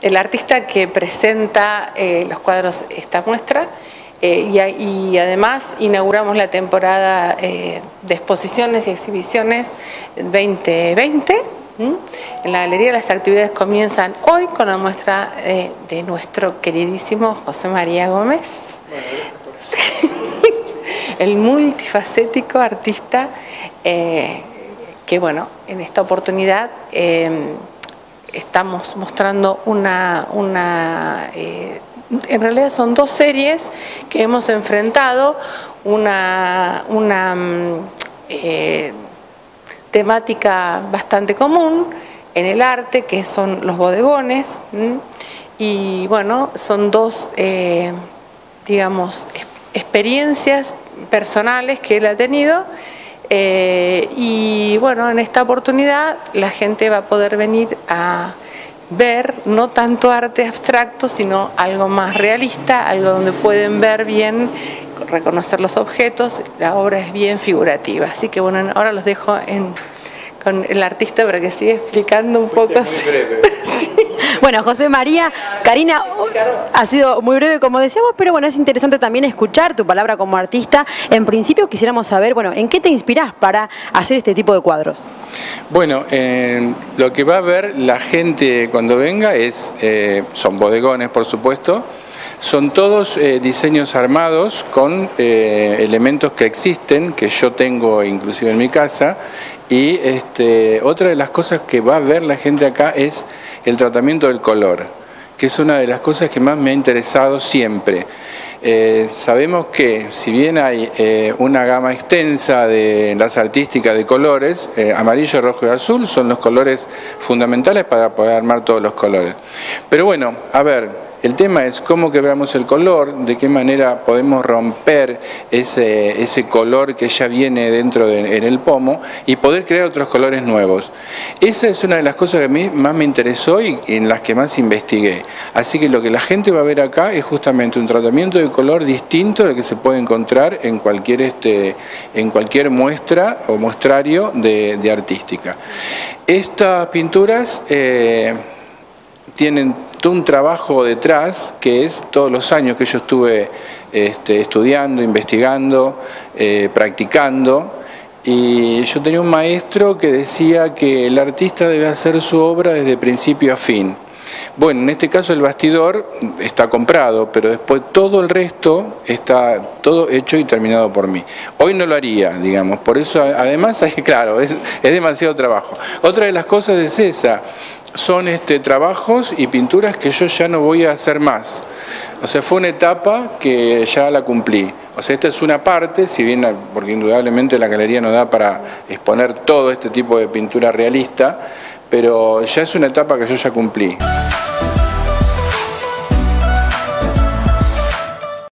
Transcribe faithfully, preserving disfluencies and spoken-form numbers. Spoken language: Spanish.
el artista que presenta eh, los cuadros esta muestra. Eh, y, y además inauguramos la temporada eh, de exposiciones y exhibiciones veinte veinte. ¿Mm? En la galería las actividades comienzan hoy con la muestra eh, de nuestro queridísimo José María Gómez. Bueno, gracias por el multifacético artista eh, que, bueno, en esta oportunidad eh, estamos mostrando una... una eh, en realidad son dos series que hemos enfrentado, una, una eh, temática bastante común en el arte, que son los bodegones, ¿m? Y bueno, son dos, eh, digamos, experiencias personales que él ha tenido, eh, y bueno, en esta oportunidad la gente va a poder venir a ver no tanto arte abstracto, sino algo más realista, algo donde pueden ver bien, reconocer los objetos. La obra es bien figurativa, así que bueno, ahora los dejo en, con el artista para que siga explicando un Fuiste poco. Muy breve. Sí. Bueno, José María, Karina, ha sido muy breve como decíamos, pero bueno, es interesante también escuchar tu palabra como artista. En principio quisiéramos saber, bueno, ¿en qué te inspirás para hacer este tipo de cuadros? Bueno, eh, lo que va a ver la gente cuando venga es, eh, son bodegones por supuesto, son todos eh, diseños armados con eh, elementos que existen, que yo tengo inclusive en mi casa, y este, otra de las cosas que va a ver la gente acá es el tratamiento del color, que es una de las cosas que más me ha interesado siempre. Eh, sabemos que si bien hay eh, una gama extensa de las artísticas de colores, eh, amarillo, rojo y azul son los colores fundamentales para poder armar todos los colores. Pero bueno, a ver, el tema es cómo quebramos el color, de qué manera podemos romper ese, ese color que ya viene dentro de, en el pomo y poder crear otros colores nuevos. Esa es una de las cosas que a mí más me interesó y en las que más investigué. Así que lo que la gente va a ver acá es justamente un tratamiento de color distinto del que se puede encontrar en cualquier, este, en cualquier muestra o muestrario de, de artística. Estas pinturas eh, tienen todo un trabajo detrás, que es todos los años que yo estuve este, estudiando, investigando, eh, practicando, y yo tenía un maestro que decía que el artista debe hacer su obra desde principio a fin. Bueno, en este caso el bastidor está comprado, pero después todo el resto está todo hecho y terminado por mí. Hoy no lo haría, digamos, por eso además, claro, es, es demasiado trabajo. Otra de las cosas es esa, son este, trabajos y pinturas que yo ya no voy a hacer más. O sea, fue una etapa que ya la cumplí. O sea, esta es una parte, si bien, porque indudablemente la galería no da para exponer todo este tipo de pintura realista, pero ya es una etapa que yo ya cumplí.